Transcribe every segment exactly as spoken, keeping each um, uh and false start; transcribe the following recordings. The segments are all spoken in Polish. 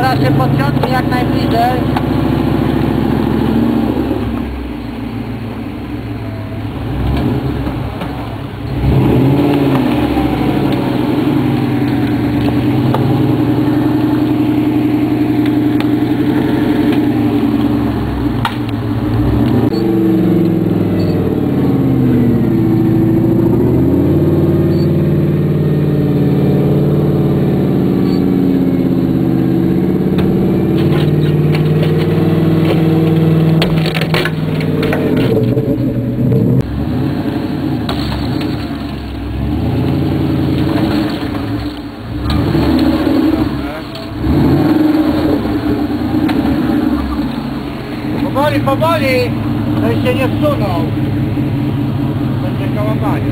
Teraz się podciągnij jak najbliżej. Powoli, powoli! To się nie wsunął. Będzie kałapanie.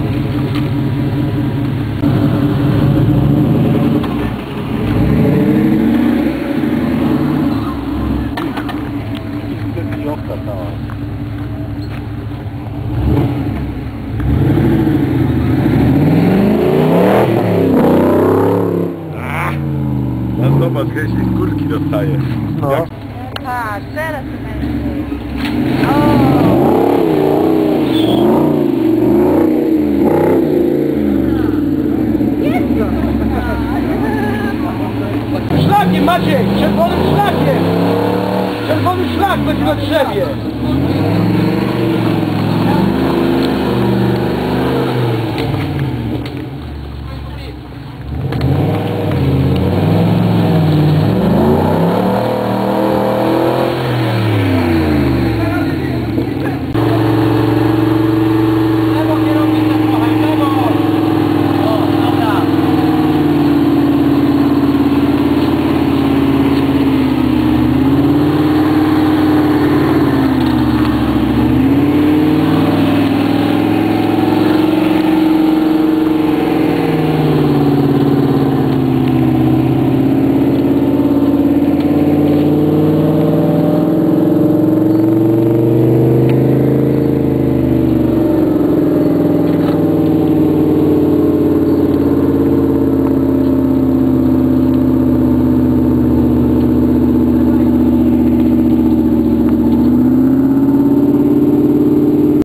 No zobacz, jeśli skórki dostaje. No. Jak... Tak, teraz to będzie. Szlakiem Maciej! Czerwonym szlakiem! Czerwony szlak będzie na drzewie!